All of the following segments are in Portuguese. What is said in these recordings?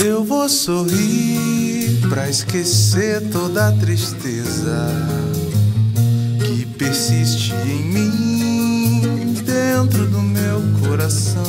Eu vou sorrir pra esquecer toda a tristeza que persiste em mim, dentro do meu coração.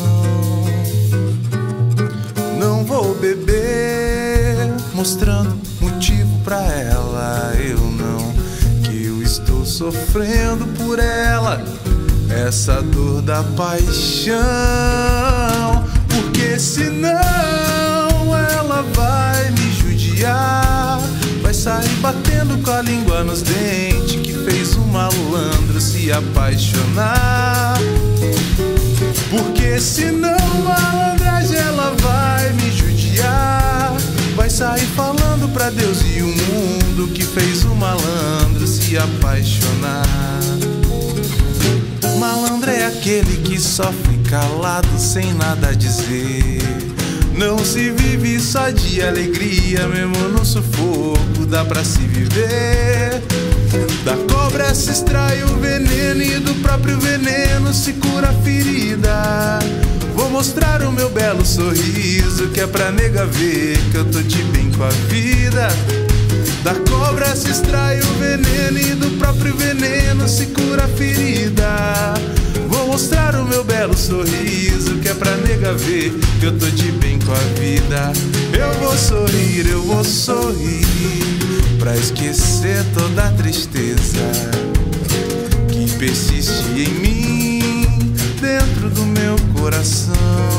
Não vou beber, mostrando motivo pra ela. Eu não, que eu estou sofrendo por ela, essa dor da paixão. Porque senão ela vai me judiar, vai sair batendo com a língua nos dentes, que fez um malandro se apaixonar. Porque senão malandragem ela vai me judiar, vai sair falando pra Deus e o mundo, que fez um malandro se apaixonar. Malandro é aquele que sofre calado, sem nada a dizer. Não se vive só de alegria, mesmo no sufoco dá pra se viver. Da cobra se extrai o veneno e do próprio veneno se cura a ferida. Vou mostrar o meu belo sorriso, que é pra nega ver que eu tô de bem com a vida. Da cobra se extrai o veneno e do próprio veneno se cura a ferida. Vou mostrar o meu belo sorriso, que é pra nega ver que eu tô de bem com a vida. Eu vou sorrir pra esquecer toda a tristeza que persiste em mim, dentro do meu coração.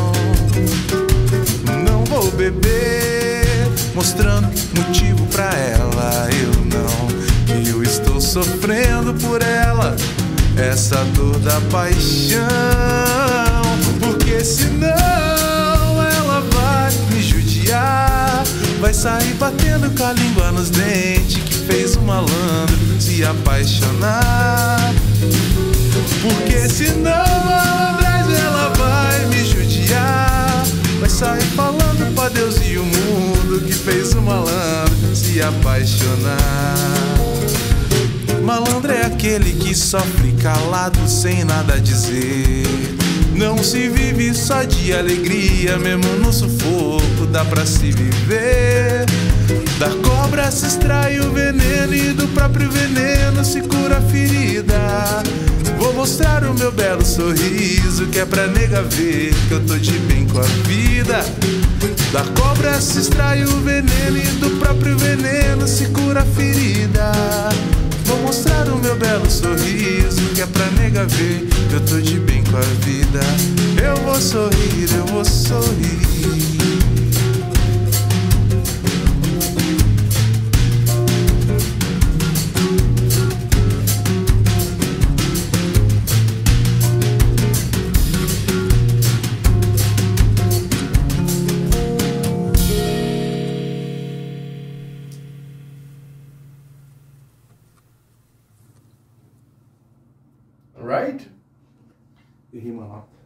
Não vou beber, mostrando motivo pra ela. Eu não, que eu estou sofrendo por ela, essa dor da paixão. Porque senão ela vai me judiar, vai sair batendo com a língua nos dentes, que fez um malandro se apaixonar. Porque senão malandragem ela vai me judiar, vai sair falando pra Deus e o mundo, que fez um malandro se apaixonar. Malandro é aquele que sofre calado, sem nada a dizer. Não se vive só de alegria, mesmo no sufoco dá pra se viver. Da cobra se extrai o veneno e do próprio veneno se cura a ferida. Vou mostrar o meu belo sorriso, que é pra nega ver que eu tô de bem com a vida. Da cobra se extrai o veneno e do próprio veneno se cura a ferida. Vou mostrar o meu belo sorriso, que é pra nega ver que eu tô de bem com a vida. Eu vou sorrir, eu vou sorrir. Right? E rima lá.